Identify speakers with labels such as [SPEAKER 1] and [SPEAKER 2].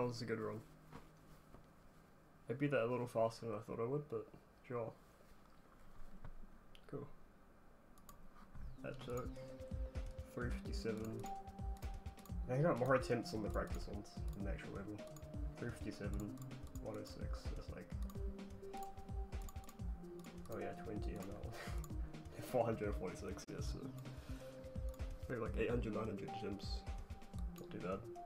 [SPEAKER 1] was a good run. I beat that a little faster than I thought I would, but sure. Cool. That took 357. I got more attempts on the practice ones than the actual level. 357, 106, that's like... Oh yeah, 20 on that one. 446, yes. So maybe like 800, 900 attempts. Not too bad.